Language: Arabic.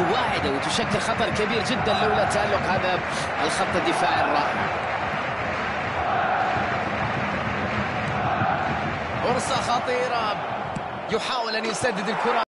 واحدة وتشكل خطر كبير جدا لولا تألق هذا الخط الدفاعي الرائع. فرصة خطيرة، يحاول أن يسدد الكرة.